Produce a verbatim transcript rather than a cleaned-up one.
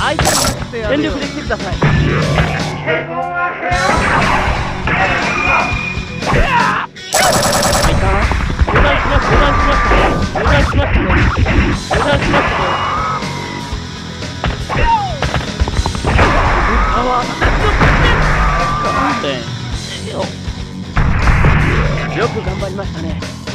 相手になってやるよ。全力で来てください。油断しました、油断しました、油断しましたね、油断しましたね。あわ、勘弁しよ。よく頑張りましたね。